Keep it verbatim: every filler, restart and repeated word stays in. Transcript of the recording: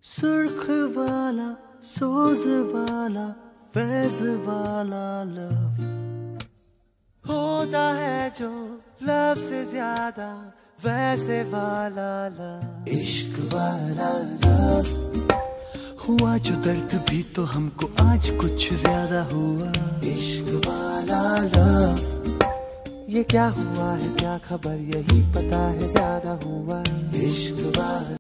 सुर्ख वाला, सोज वाला, फैज वाला लव होता है जो लव से ज्यादा वैसे वाला लव, इश्क वाला लव। हुआ जो दर्द भी तो हमको आज कुछ ज्यादा हुआ, इश्क वाला लव। ये क्या हुआ है क्या खबर, यही पता है ज्यादा हुआ, इश्क वाला।